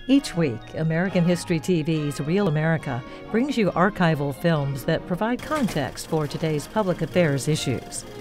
Each week, American History TV's Real America brings you archival films that provide context for today's public affairs issues.